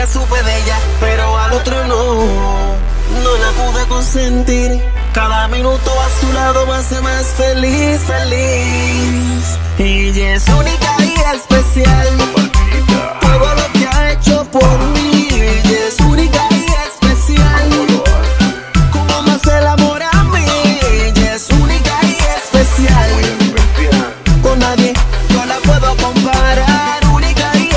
día supe de ella, pero al otro no la pude consentir. Cada minuto a su lado me hace más feliz, feliz. Ella es única y especial, todo lo que ha hecho por mí. Ella es única y especial, como me hace el amor a mí. Ella es única y especial, con nadie no la puedo comparar. Única y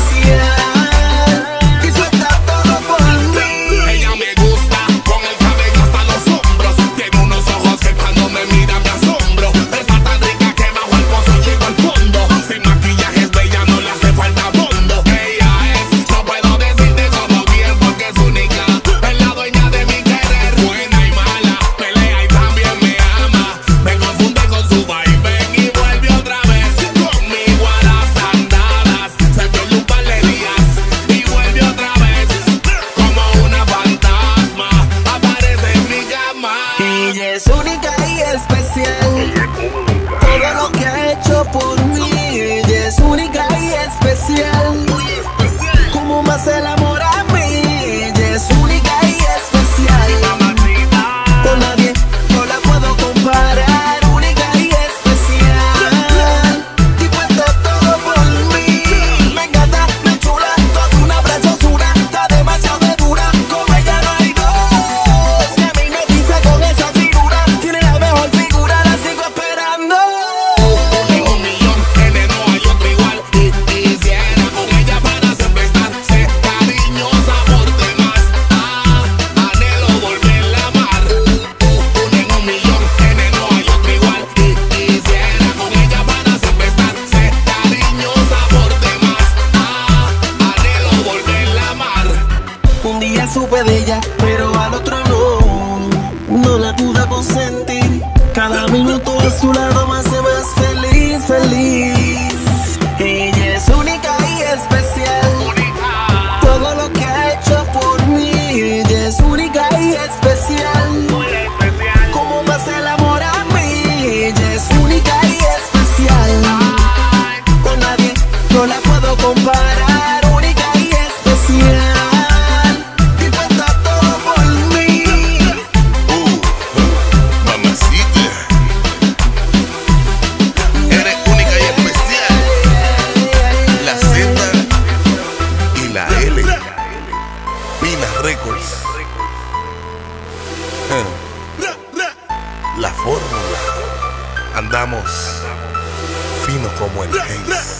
especial, y suelta todo por mí. Ella me gusta, con el cabello hasta los hombros. Tiene unos ojos que cuando me mira me asombro. Está tan rica que bajo el pozo llego al fondo. Sin maquillaje es bella, no le hace falta fondo. Ella es, no puedo decirte solo bien porque es única. Es la dueña de mi querer, buena y mala. Pelea y también me ama. Me confunde con su vaivén y vuelve otra vez conmigo a las andadas. Se pierde un par de días y vuelve otra vez como una fantasma. Aparece en mi cama. Ella es única y especial, todo lo que ha hecho por mí. Ella es única y especial, como me hace el amor a mí. Ella es única y especial, con nadie no la puedo comparar. Única y especial, y cuento todo por mí. Me encanta, me chula, toda una preciosura. Está demasiado dura, como ella no hay dos. Que a mí me dice con esa figura, tiene la mejor figura, la sigo esperando. En un millón, nene, no hay otro igual. Y quisiera con ella para siempre estar. Sé cariñosa por demás. Anhelo volverla a amar. En un millón, nene, no hay otro igual. Y quisiera con ella para siempre estar. Sé cariñosa por demás. Anhelo volverla a amar. Un día supe de ella, pero al otro no la pude consentir. Cada minuto a su lado me hace más feliz, feliz. Ella es única y especial, todo lo que ha hecho por mí. Ella es única y especial, como me hace el amor a mí. Ella es única y especial, con nadie no la puedo comparar. Única y especial, y cuenta todo por mí. Mamacita, eres única y especial. La Z y la L. Pina Records. La fórmula. Andamos fino como el Hayes.